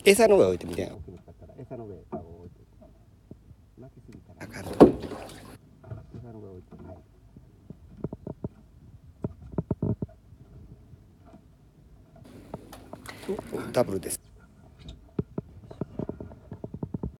餌の上置いてみて。 大きかったら餌の上カゴを置いて、巻きすぎたらあかんと。 餌の上置いて、はい、 ダブルです。